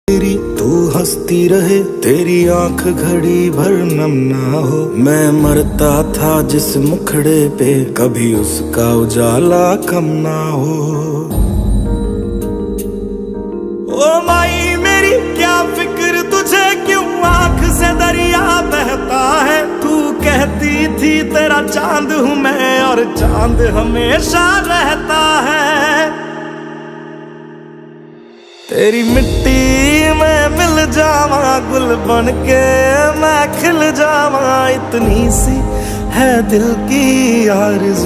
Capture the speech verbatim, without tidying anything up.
तेरी तू हंसती रहे, तेरी आंख घड़ी भर नम ना हो। मैं मरता था जिस मुखड़े पे, कभी उसका उजाला कम ना हो। ओ माई मेरी क्या फिक्र तुझे, क्यों आंख से दरिया बहता है। तू कहती थी तेरा चांद हूँ मैं, और चांद हमेशा रहता है। तेरी मिट्टी में मिल जावा, गुल बन के मैं खिल जावा। इतनी सी है दिल की आरज़ू।